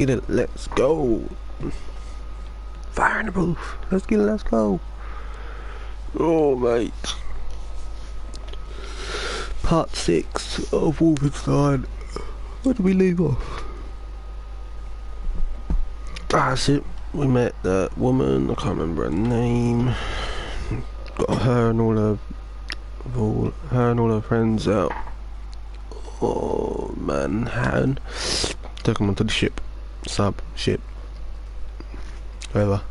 get it. Let's go. Fire in the booth. Let's get it. Let's go. Oh, mate. Part 6 of Wolfenstein. Where did we leave off? Ah, that's it. We met that woman. I can't remember her name. Got her and all her friends out. Oh, Manhattan. Took them onto the ship. Ship. Whatever.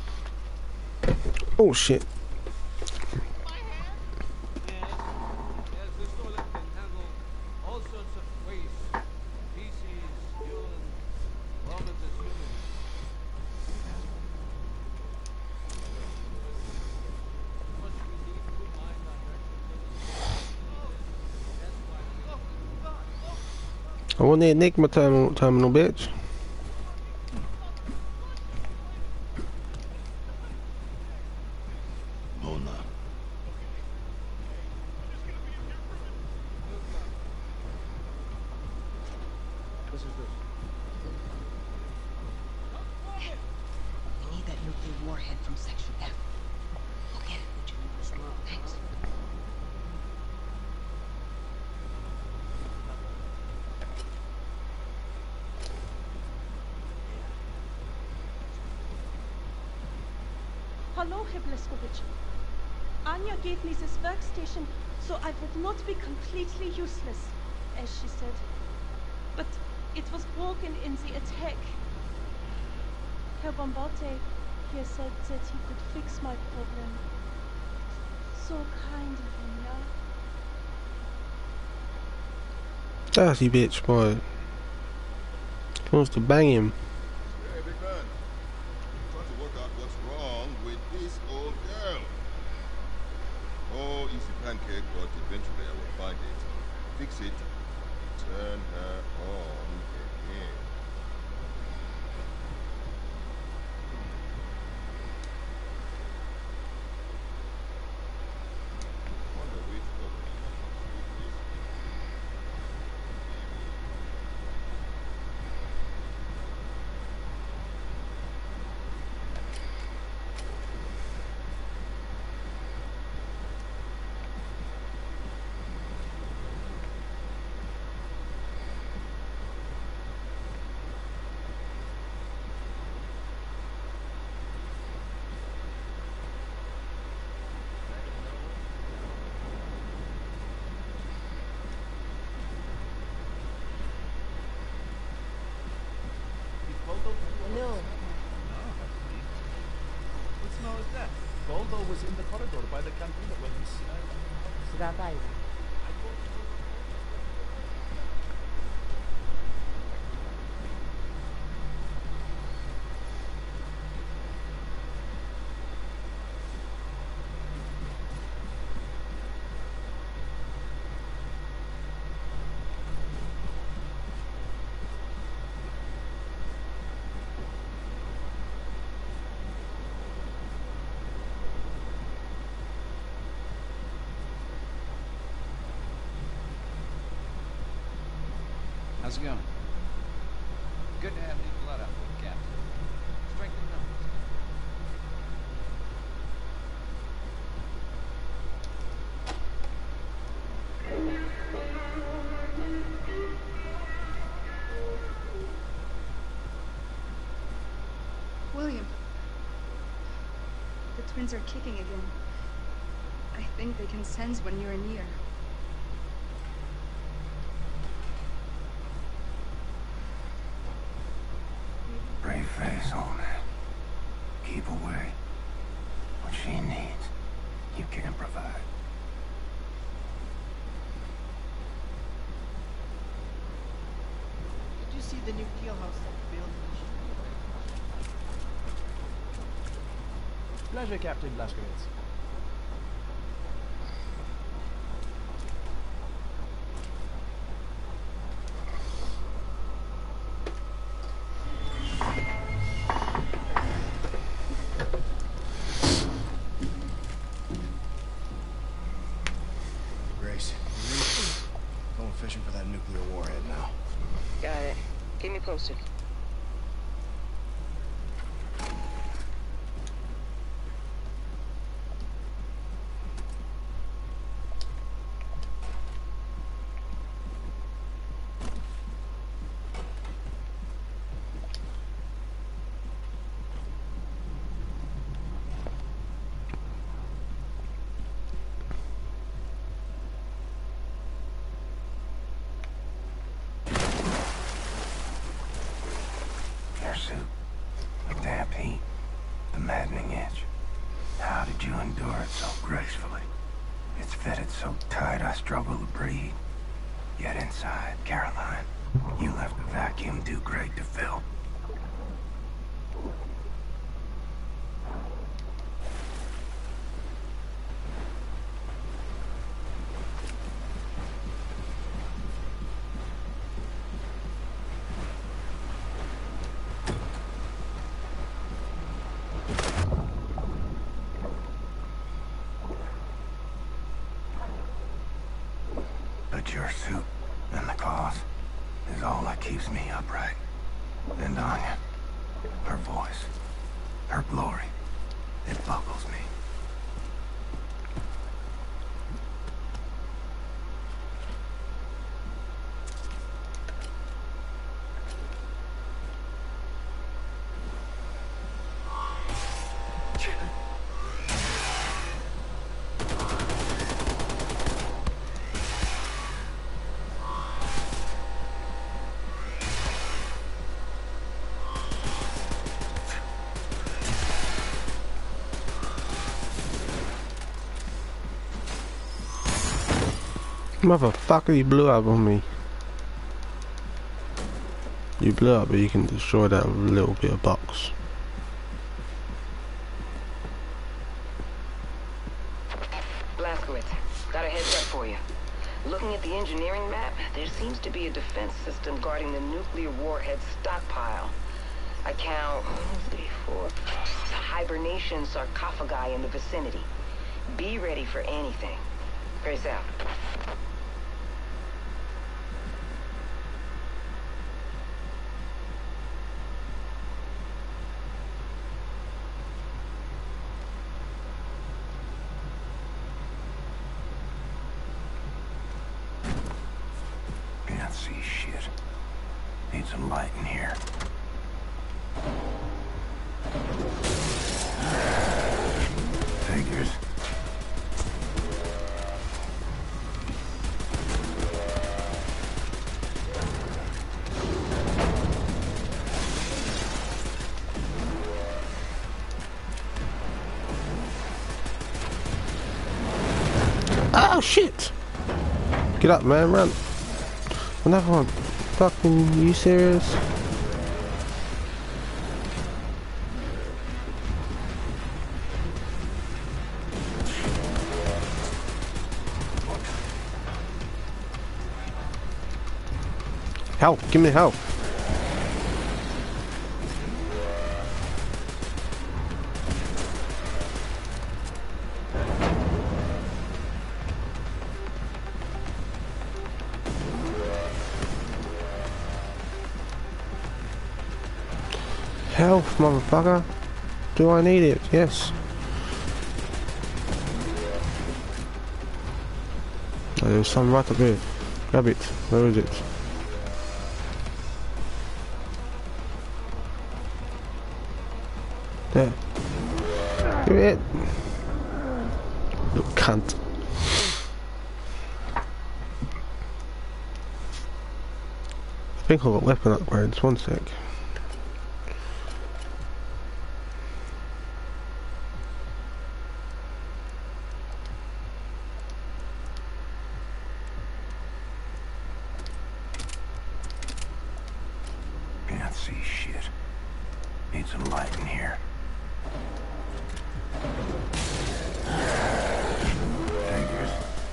Oh shit. I want the Enigma terminal, bitch. Hallo, Herr Blazkowicz. Anya gave me this workstation so I would not be completely useless, as she said. But it was broken in the attack. Herr Bombardier here said that he could fix my problem. So kind of him, yeah? Dirty bitch, boy. He wants to bang him. Hey, big man. Trying to work out what's wrong with this old girl. Oh, easy pancake, but eventually I will find it. Fix it. Turn her on again. Wonder which opening is this. Hello. What smell is that? Goldo was in the corridor by the cantina when he Siratai. How's it going? Good to have new blood out there, Captain. Strength in numbers. William. The twins are kicking again. I think they can sense when you're near. Brave face, old man. Keep away. What she needs, you can't provide. Did you see the new jailhouse that built? Pleasure, Captain Blazkowicz. Grace, going fishing for that nuclear warhead now. Got it. Keep me posted. struggle to breathe. Yet inside, Caroline, you left a vacuum too great to fill. But your suit and the cloth is all that keeps me upright. And Anya, her voice, her glory, it buckles me. Motherfucker, you blew up on me. You blew up, but you can destroy that little bit of box. Blazkowicz, got a heads up for you. Looking at the engineering map, there seems to be a defense system guarding the nuclear warhead stockpile. I count 1, 2, 3, 4 hibernation sarcophagi in the vicinity. Be ready for anything. Grace out. Can't see shit. Need some light in here. Figures. Oh shit! Get up, man, run. Another one. Fucking, you serious? Help, give me help. Health, motherfucker. Do I need it? Yes. Oh, there's some right up here. Grab it. Where is it? There. Give it. Little cunt. I think I've got weapon upgrades. 1 sec. Can't see shit. Need some light in here. Figures.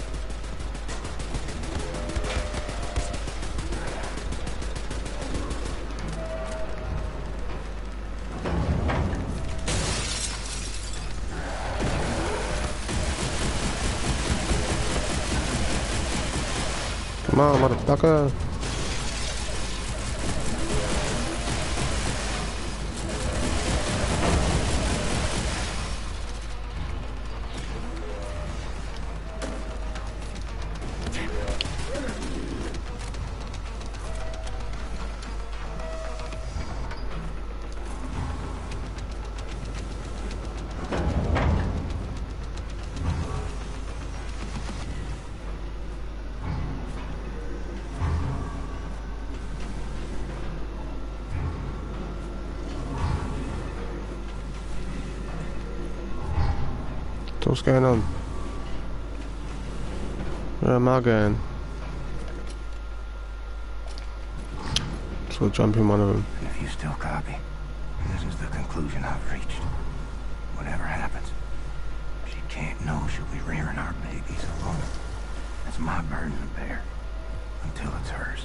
Come on, motherfucker. What's going on? Where am I going? So I'll jump in one of them. And if you still copy, this is the conclusion I've reached. Whatever happens, she can't know she'll be rearing our babies alone. That's my burden to bear, until it's hers.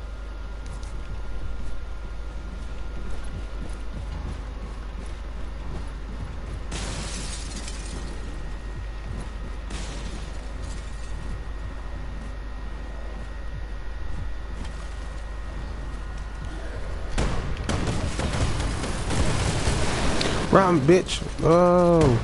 Run, bitch! Oh!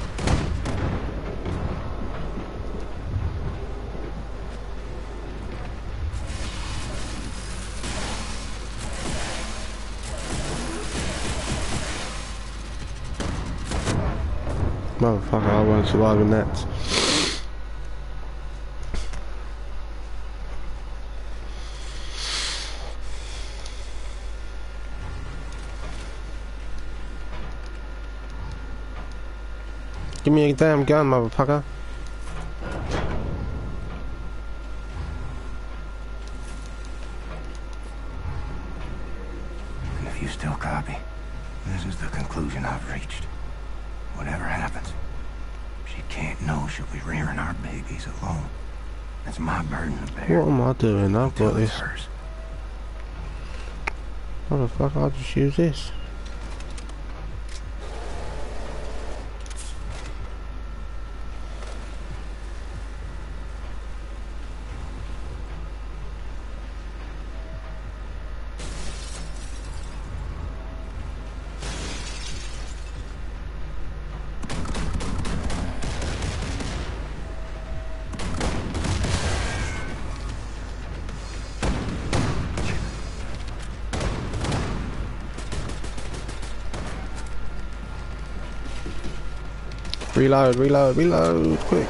Motherfucker, I won't survive in that. Give me a damn gun, motherfucker. And if you still copy, this is the conclusion I've reached. Whatever happens, she can't know she'll be rearing our babies alone. That's my burden to bear. What am I doing? I've got until it's this. hers. Motherfucker, I'll just use this. Reload, reload, reload, quick.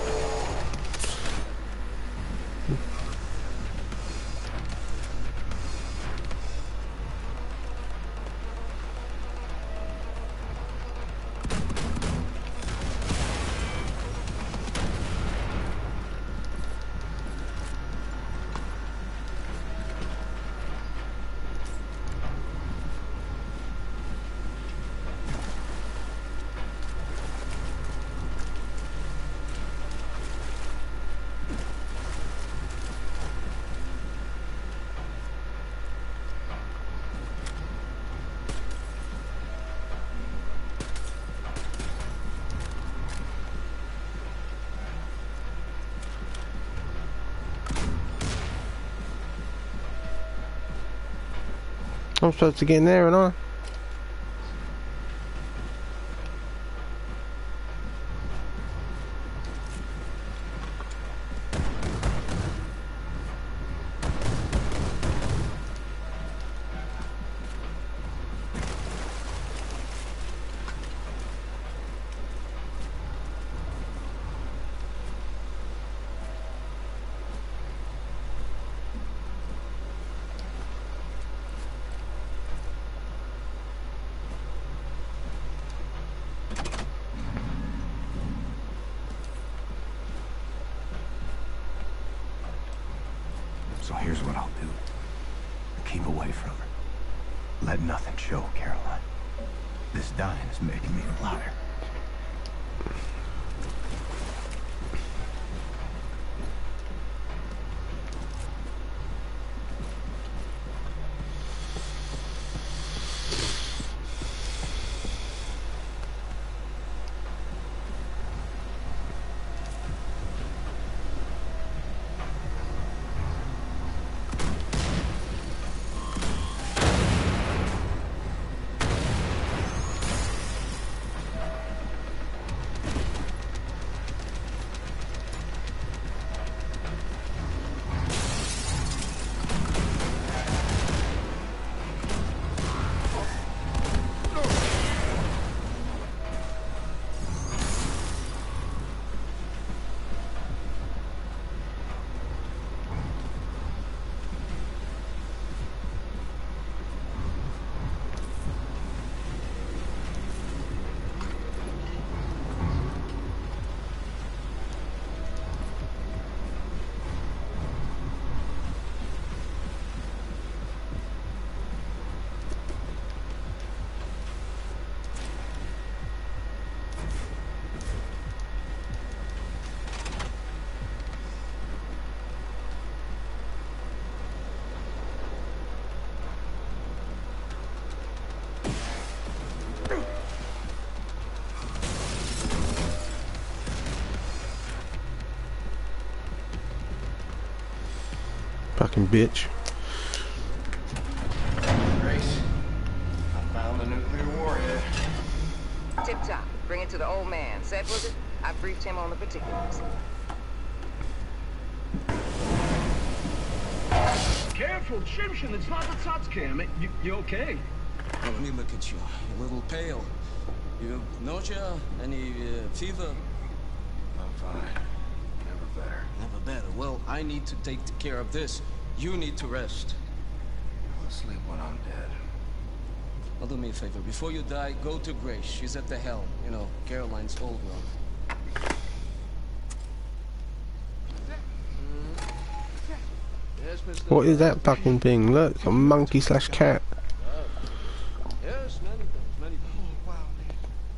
I'm supposed to get in there, and I. So here's what I'll do. Keep away from her. Let nothing show, Caroline. This dying is making me a liar. fucking bitch. Grace, I found the nuclear warhead. Tip top. Bring it to the old man. Said was it? I briefed him on the particulars. Careful, Chimshin, it's not the Tsatscam. You okay? Oh, let me look at you. You're a little pale. You have nausea? Any fever? I'm fine. Never better. Never better. Well, I need to take care of this. You need to rest. I'll sleep when I'm dead. Well, do me a favor. Before you die, go to Grace. She's at the helm. You know, Caroline's old one. Yes, Mr. What is that fucking thing? Look, it's a monkey slash cat. Yes, many things, many things. Oh, wow, man.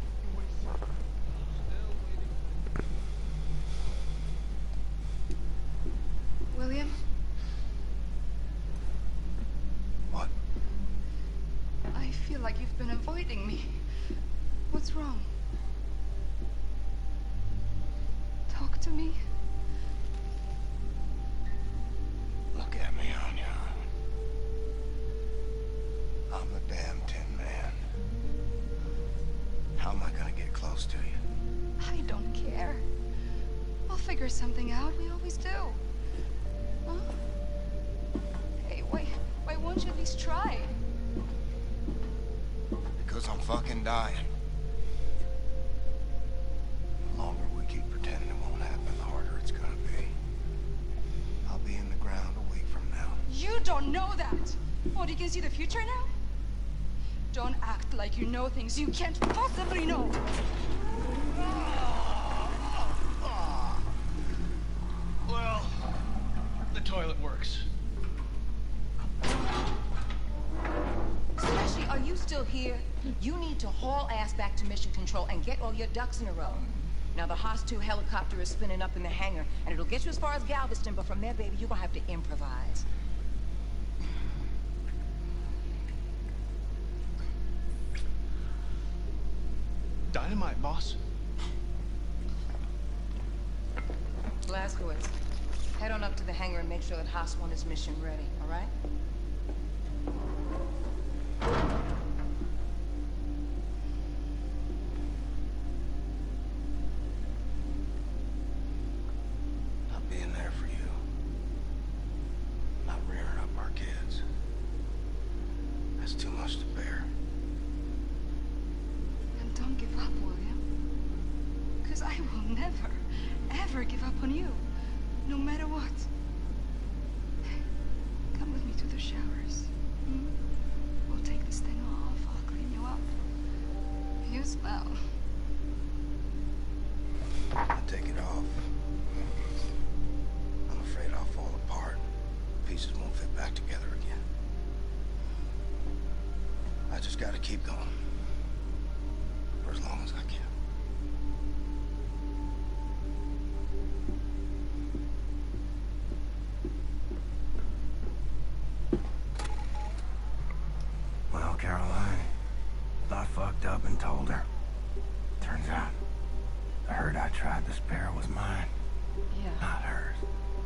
William? What? I feel like you've been avoiding me. What's wrong? Talk to me. Look at me, Anya. I'm the damn Tin Man. How am I gonna get close to you? I don't care. We'll figure something out. We always do. Huh? Hey, why won't you at least try? Because I'm fucking dying. The longer we keep pretending it won't happen, the harder it's gonna be. I'll be in the ground a week from now. You don't know that! What, you can see the future now? Don't act like you know things you can't possibly know! Well, the toilet works. Especially, are you still here? You need to haul ass back to Mission Control and get all your ducks in a row. Now, the Haas-2 helicopter is spinning up in the hangar, and it'll get you as far as Galveston, but from there, baby, you're gonna have to improvise. Dynamite, boss. Blazkowicz, head on up to the hangar and make sure that Haas-1 is mission ready, all right? Not being there for you. Not rearing up our kids. That's too much to bear. And don't give up, William. Because I will never, ever give up on you. No matter what. Come with me to the showers. Hmm? We'll take this thing off. I'll clean you up. You smell. I take it off. I'm afraid I'll fall apart. Pieces won't fit back together again. I just gotta keep going. For as long as I can. Well, Caroline, I fucked up and told her. Turns out, the hurt I tried to spare was mine, Yeah. not hers.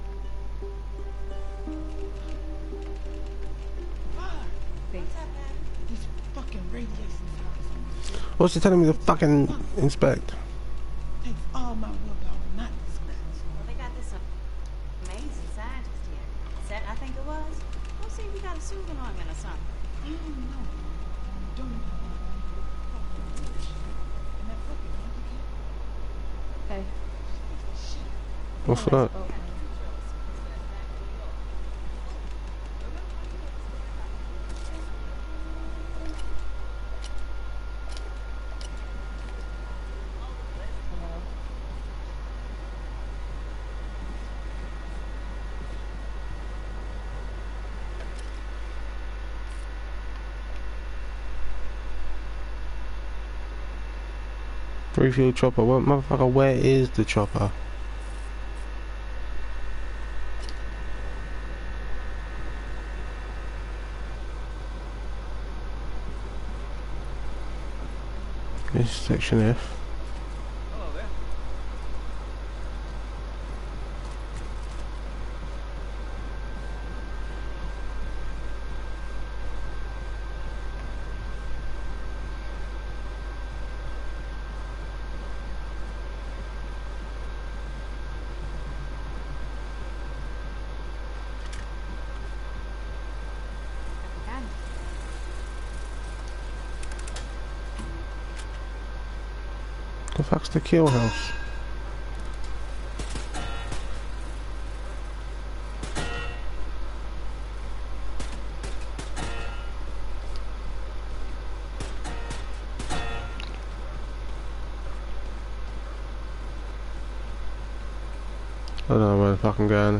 These fucking radiation sounds. What's he telling me to fucking inspect? Takes all my willpower not to scratch. Well, they got this amazing scientist here. Set, I think it was. We'll see if we got a soothing ointment or something. I don't know. Don't even know. And that fucking Hey. What's that? Refuel chopper. What, motherfucker, where is the chopper? This is section F. Hello there. The fuck's the kill house? I don't know where the fuck I'm going.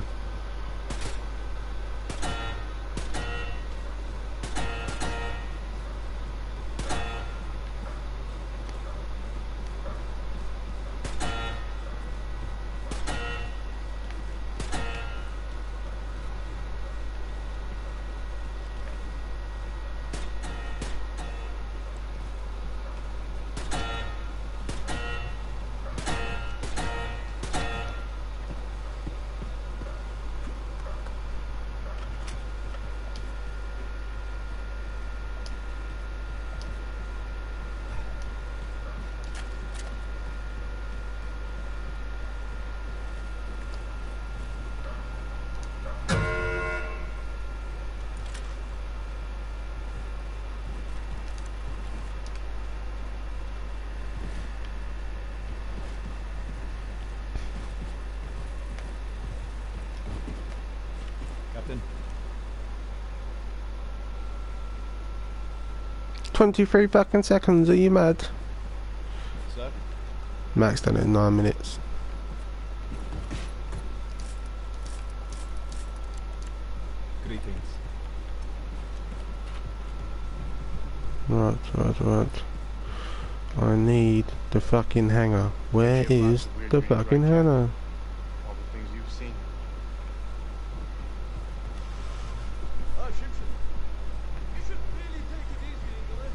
Captain. 23 fucking seconds, are you mad? Sir? Max done it in 9 minutes. Greetings. Right. I need the fucking hangar. Where is the fucking hangar? All the things you've seen. Simpson. You should really take it easy, Ingele.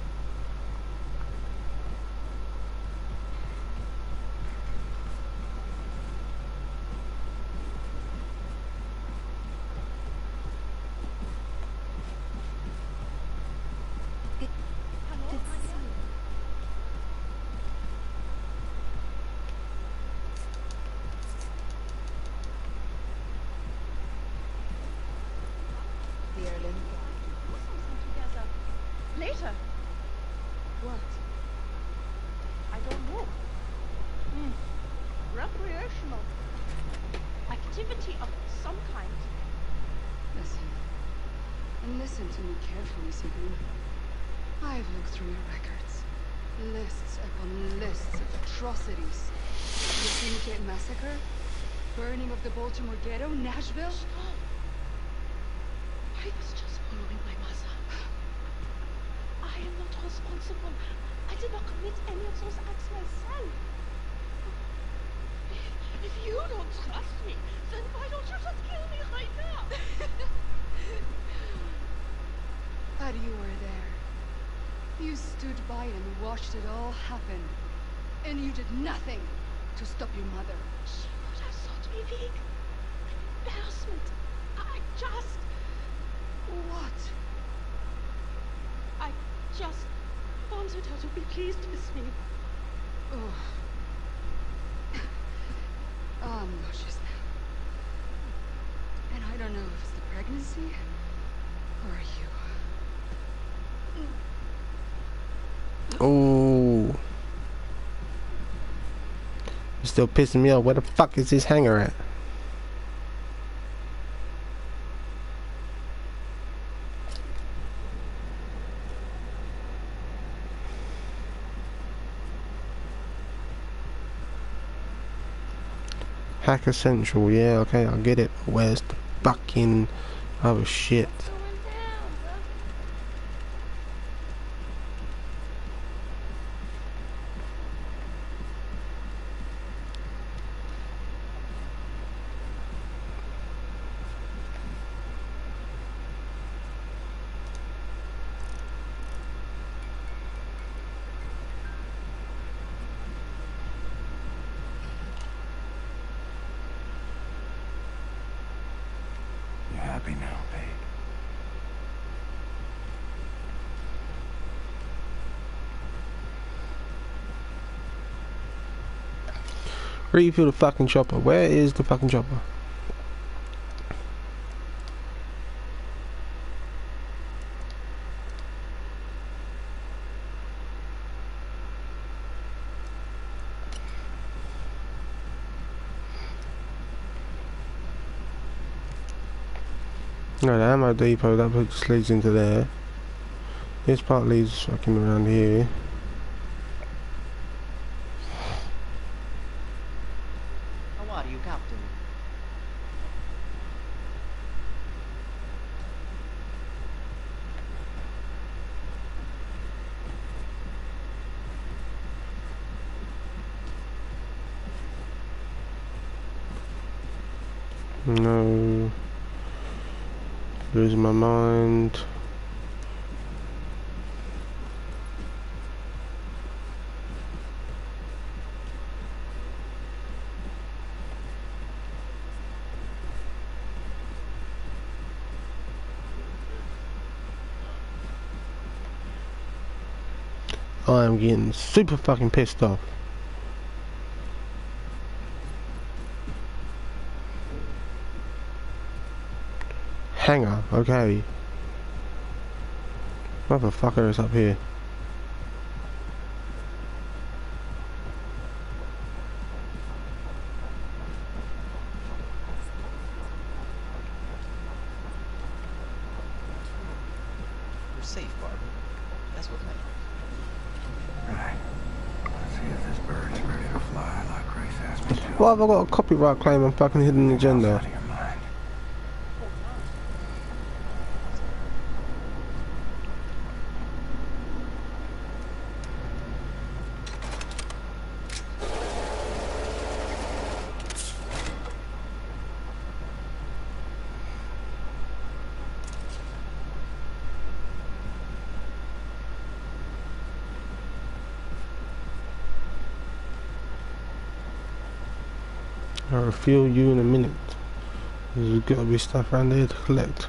Later. What? I don't know. Recreational. Activity of some kind. Listen. And listen to me carefully, Sigrun. I've looked through your records. Lists upon lists of atrocities. The Syndicate massacre, burning of the Baltimore ghetto, Nashville. I was just following my mother. I am not responsible. I did not commit any of those acts myself. If you don't trust me, then why don't you just kill me right now? But you were there. You stood by and watched it all happen. And you did nothing to stop your mother. She would have thought me weak. An embarrassment. I just... What? I just wanted her to be pleased with me. Oh. I'm nauseous now. And I don't know if it's the pregnancy or you. Oh. You're still pissing me off. Where the fuck is this hangar at? Hacker Central, yeah, okay, I get it. Where's the fucking other shit? Happy now, babe. Refuel the fucking chopper. Where is the fucking chopper? No, the ammo depot, that just leads into there. This part leads fucking around here. How are you, Captain? No. Losing my mind. I am getting super fucking pissed off. Hangar, okay. Motherfucker is up here. You're safe, Barbara. That's what matters. Right. Let's see if this bird's ready to fly like Grace asked me to. Why have I got a copyright claim on fucking Hidden Agenda? I'll refuel you in a minute. There's gotta be stuff around here to collect.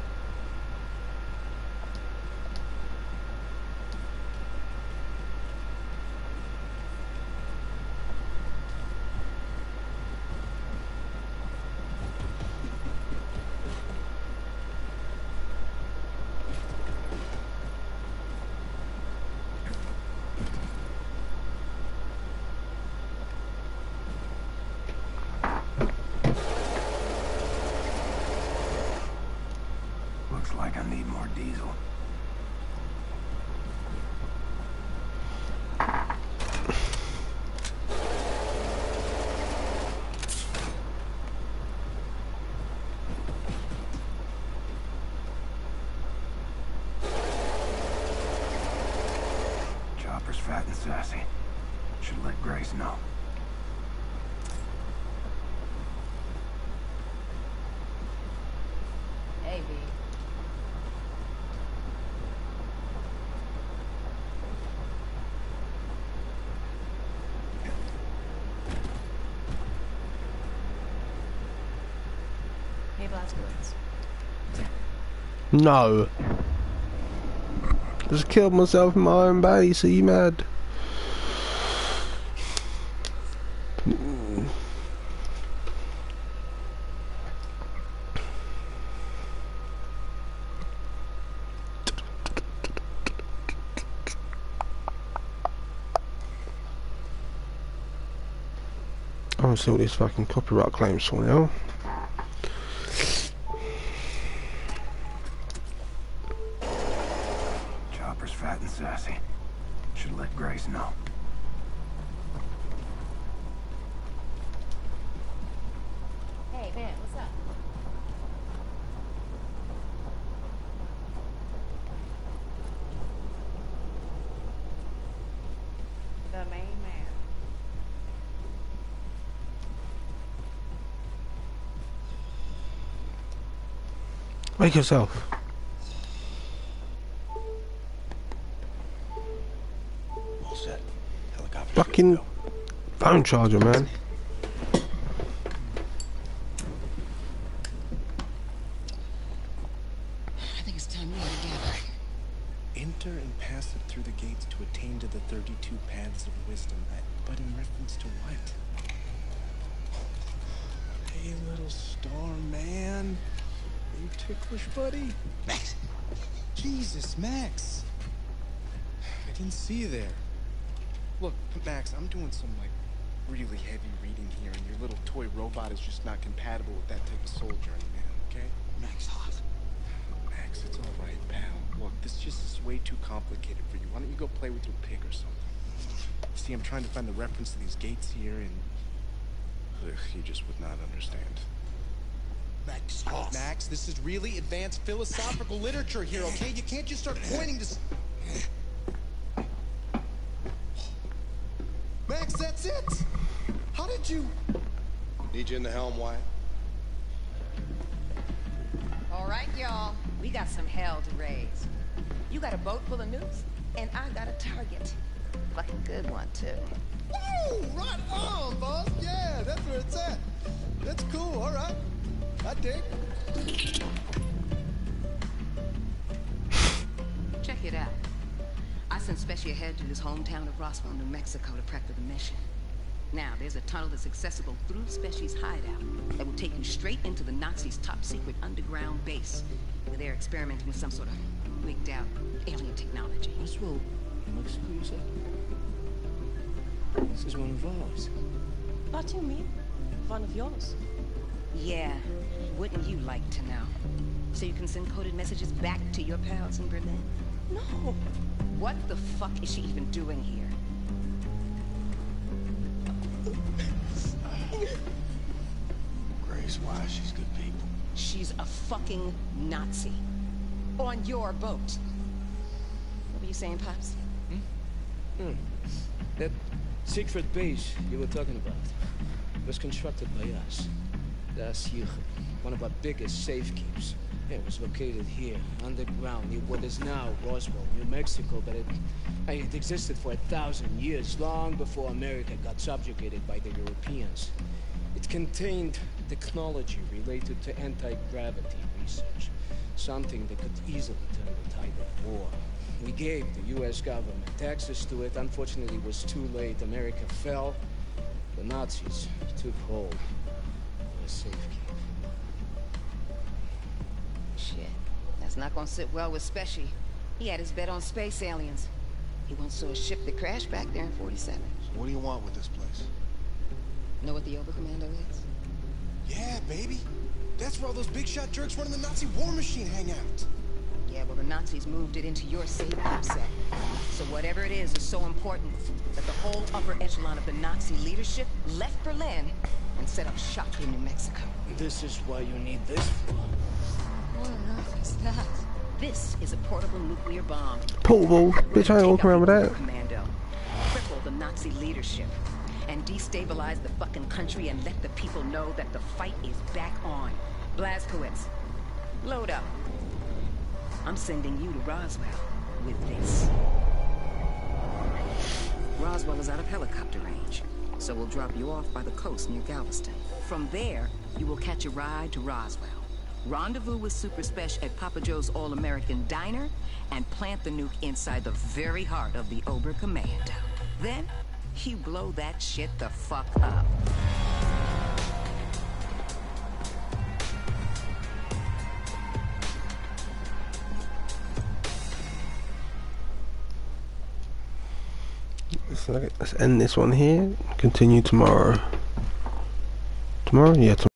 Looks like I need more diesel. Chopper's fat and sassy. Should let Grace know. Hey, V. Hey, Blazkowicz. No. Just killed myself in my own base, are you mad? I want to see what this fucking copyright claims for now. Chopper's fat and sassy. Should let Grace know. Hey, man, what's up? The main man. Wake yourself. All set. Helicopter. Fucking phone charger, man. I think it's time we had a gather. Enter and pass it through the gates to attain to the 32 paths of wisdom. But in reference to what? Hey, little star man. Are you ticklish, buddy? Max. Jesus, Max. I didn't see you there. Look, Max, I'm doing some, like, really heavy reading here, and your little toy robot is just not compatible with that type of soul journey, man, okay? Max Hoth. Max, it's all right, pal. Look, this just is way too complicated for you. Why don't you go play with your pig or something? See, I'm trying to find the reference to these gates here, and you just would not understand. Max, this is really advanced philosophical literature here, okay? You can't just start pointing to... Max, that's it! How did you... Need you in the helm, Wyatt? All right, y'all. We got some hell to raise. You got a boat full of nukes, and I got a target. Fucking good one, too. Woo! Right on, boss! Yeah, that's where it's at. That's cool, all right. I dig. Check it out. I sent Specy ahead to his hometown of Roswell, New Mexico to prep for the mission. Now, there's a tunnel that's accessible through Specy's hideout that will take you straight into the Nazis' top-secret underground base, where they're experimenting with some sort of wigged-out alien technology. Roswell, New Mexico, you said? This is one of ours. What do you mean? One of yours? Yeah, wouldn't you like to know? So you can send coded messages back to your pals in Berlin? No. What the fuck is she even doing here? Grace, why? She's good people. She's a fucking Nazi. On your boat. What were you saying, Pops? That secret base you were talking about was constructed by us. Das Jiche, one of our biggest safekeepers. It was located here, underground, near what is now Roswell, New Mexico, but it existed for 1,000 years, long before America got subjugated by the Europeans. It contained technology related to anti-gravity research, something that could easily turn the tide of war. We gave the U.S. government access to it. Unfortunately, it was too late. America fell. The Nazis took hold of our safekeep. Shit, that's not gonna sit well with Specy. He had his bet on space aliens. He once saw a ship that crashed back there in 47. So what do you want with this place? Know what the Oberkommando is? Yeah, baby. That's where all those big shot jerks running the Nazi war machine hang out. Yeah, well, the Nazis moved it into your safe keep set. So whatever it is so important that the whole upper echelon of the Nazi leadership left Berlin and set up shop in New Mexico. This is why you need this for. What on earth is that? This is a portable nuclear bomb. Portable? Bitch, I ain't walking around with that. Commando. Cripple the Nazi leadership and destabilize the fucking country and let the people know that the fight is back on. Blazkowicz, load up. I'm sending you to Roswell with this. Roswell is out of helicopter range, so we'll drop you off by the coast near Galveston. From there, you will catch a ride to Roswell. Rendezvous with Super Spesh at Papa Joe's All-American Diner, and plant the nuke inside the very heart of the Oberkommando. Then, you blow that shit the fuck up. Let's end this one here. Continue tomorrow. Tomorrow? Yeah, tomorrow.